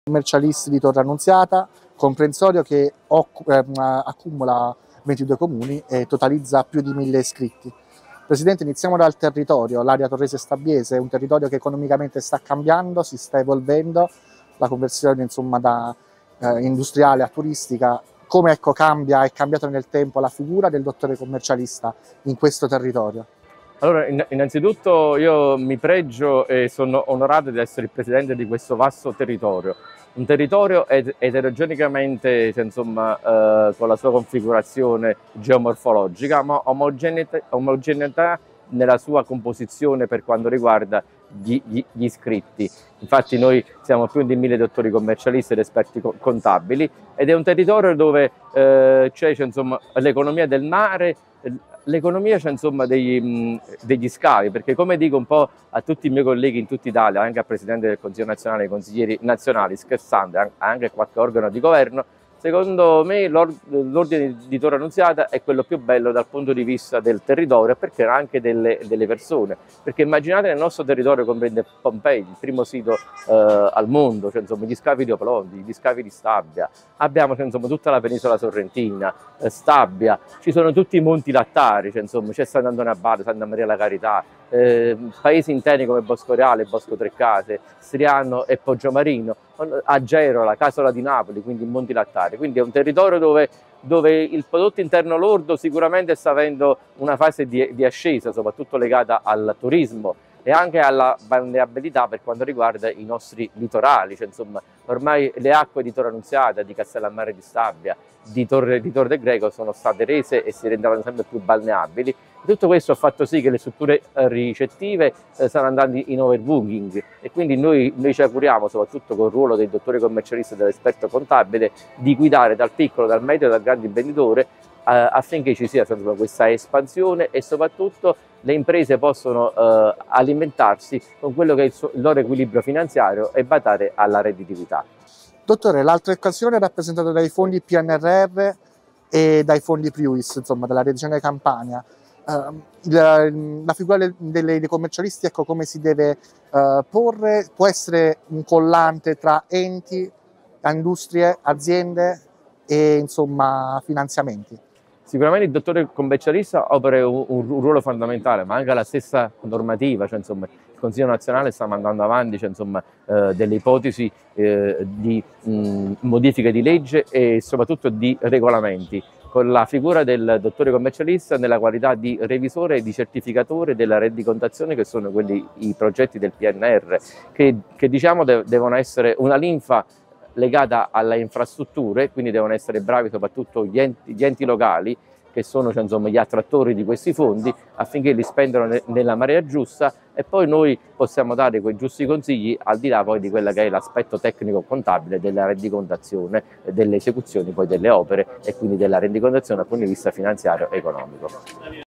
commercialisti di Torre Annunziata, comprensorio che accumula 22 comuni e totalizza più di 1000 iscritti. Presidente, iniziamo dal territorio. L'area torrese-stabbiese è un territorio che economicamente sta cambiando, si sta evolvendo, la conversione insomma da industriale a turistica. Come è cambiata nel tempo la figura del dottore commercialista in questo territorio? Allora, innanzitutto io mi pregio e sono onorato di essere il presidente di questo vasto territorio. Un territorio eterogeneamente, insomma, con la sua configurazione geomorfologica, ma omogeneità nella sua composizione per quanto riguarda gli iscritti. Infatti noi siamo più di 1000 dottori commercialisti ed esperti contabili ed è un territorio dove c'è l'economia del mare, l'economia degli scavi, perché come dico un po' a tutti i miei colleghi in tutta Italia, anche al Presidente del Consiglio nazionale, ai consiglieri nazionali, scherzando, anche a qualche organo di governo, secondo me l'ordine di Torre Annunziata è quello più bello dal punto di vista del territorio, perché anche delle persone. Perché immaginate nel nostro territorio comprende Pompei, il primo sito al mondo, gli scavi di Oplondi, gli scavi di Stabia, abbiamo tutta la penisola sorrentina, Stabia, ci sono tutti i monti lattari, c'è Sant'Antonio Abate, Santa Maria la Carità, paesi interni come Bosco Reale, Bosco Treccase, Striano e Poggiomarino, Agerola, Casola di Napoli, quindi Monti Lattari. Quindi è un territorio dove il prodotto interno lordo sicuramente sta avendo una fase di ascesa, soprattutto legata al turismo e anche alla balneabilità per quanto riguarda i nostri litorali. Ormai le acque di Torre Annunziata, di Castellammare di Stabia, di Torre del Greco sono state rese e si rendevano sempre più balneabili. Tutto questo ha fatto sì che le strutture ricettive stanno andando in overbooking e quindi noi ci auguriamo, soprattutto con il ruolo del dottore commercialista e dell'esperto contabile, di guidare dal piccolo, dal medio e dal grande imprenditore affinché ci sia questa espansione e soprattutto le imprese possono alimentarsi con quello che è il loro equilibrio finanziario e badare alla redditività. Dottore, l'altra occasione è rappresentata dai fondi PNRR e dai fondi PRIUIS, della Regione Campania. La figura dei commercialisti, ecco, come si deve porre? Può essere un collante tra enti, industrie, aziende e finanziamenti? Sicuramente il dottore commercialista opera un ruolo fondamentale, ma anche la stessa normativa, il Consiglio nazionale sta mandando avanti delle ipotesi di modifiche di legge e soprattutto di regolamenti, con la figura del dottore commercialista nella qualità di revisore e di certificatore della rendicontazione, che sono i progetti del PNR, che devono essere una linfa legata alle infrastrutture, quindi devono essere bravi soprattutto gli enti locali, che sono gli attrattori di questi fondi, affinché li spendano nella marea giusta e poi noi possiamo dare quei giusti consigli al di là poi di quello che è l'aspetto tecnico contabile della rendicontazione, delle esecuzioni poi delle opere e quindi della rendicontazione dal punto di vista finanziario e economico.